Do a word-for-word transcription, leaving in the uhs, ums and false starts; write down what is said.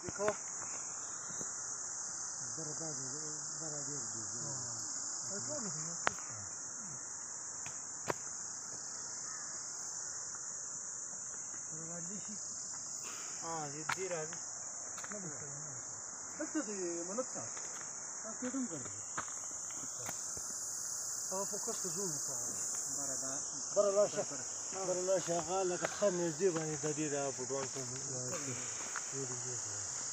देखो اه يدير هذه بس دي منطقة أكيدهم قرب هو فوكس زوم برا برا لا شغال برا لا شغال لك خلني الزيباني تدير أبو دوان